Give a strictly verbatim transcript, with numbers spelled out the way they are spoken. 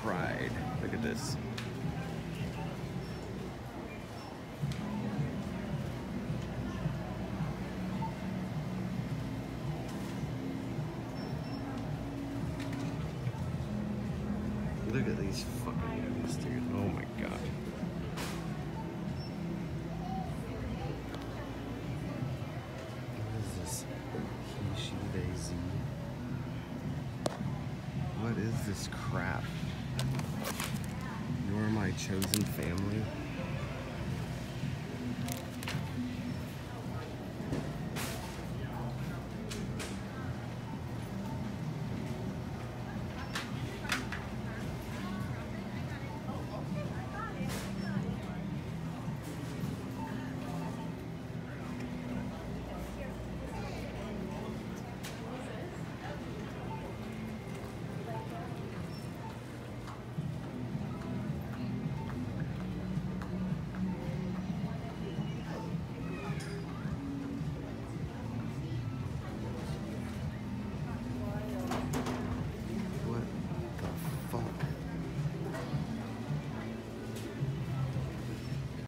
pride. Look at this. Look at these fucking guys, dude. Oh my god. What is this? He, she, they, z. What is this crap? You're my chosen family.